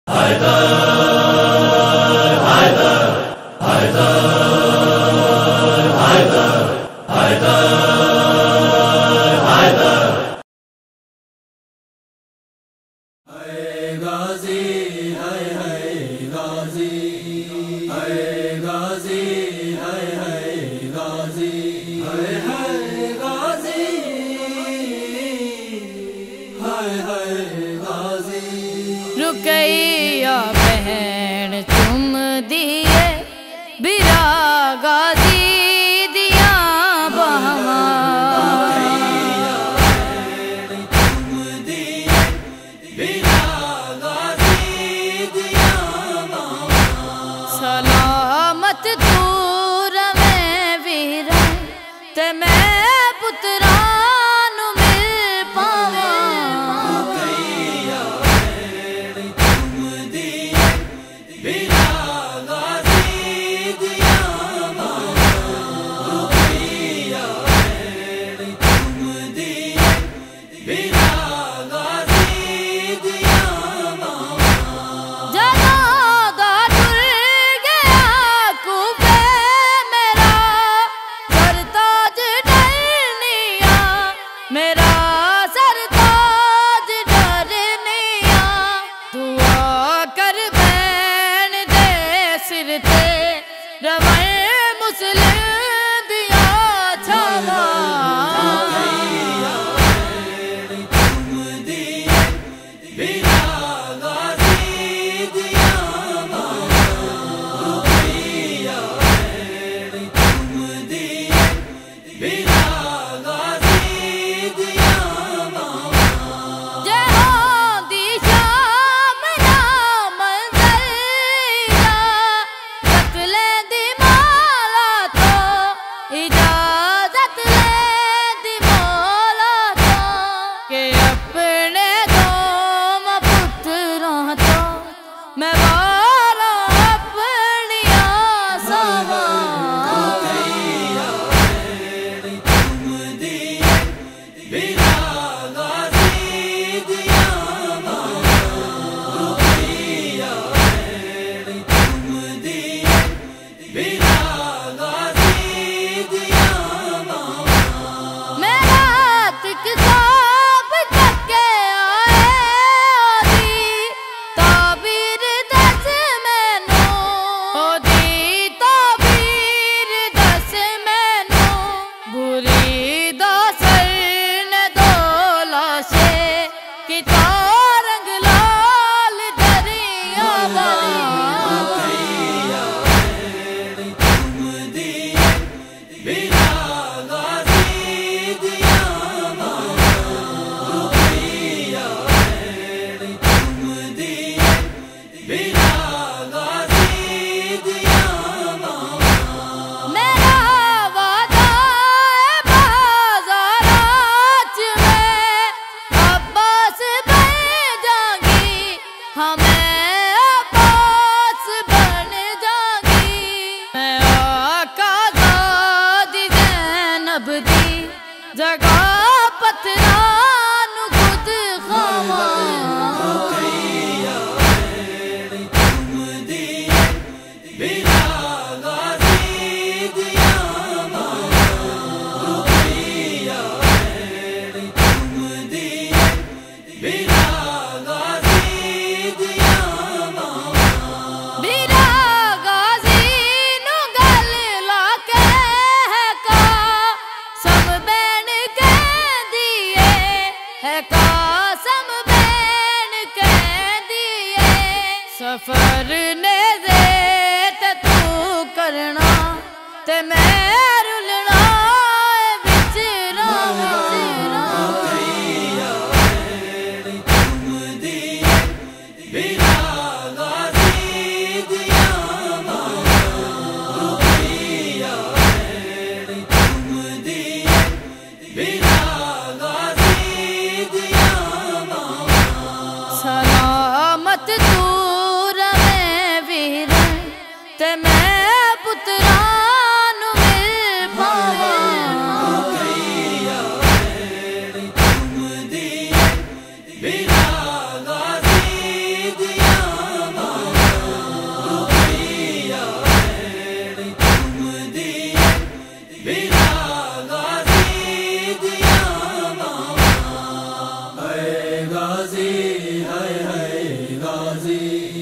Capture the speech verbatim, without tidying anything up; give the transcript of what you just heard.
रुकैया बहन चुम दिए बिरा गाजी दिया बहमा सलामत दूर में वीरा ते मैं पुत्रा नु मिल पावा मेरा सरताज डरनिया दुआ कर बैन दे सिर ते रवाए मुस्लिम दिया छावा मैं वाला अपनिया सावा जगा पतरा नु खुद खावा कासम बैन कह दिए सफर ने जेत तू करना ते मैं रुलना बिच रावा सलामत दूर में गाजी, हाय हाय गाजी।